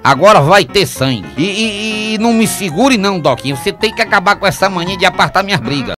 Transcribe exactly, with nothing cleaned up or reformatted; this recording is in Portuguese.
Agora vai ter sangue. E, e, e não me segure não, Doquinho. Você tem que acabar com essa mania de apartar minhas brigas.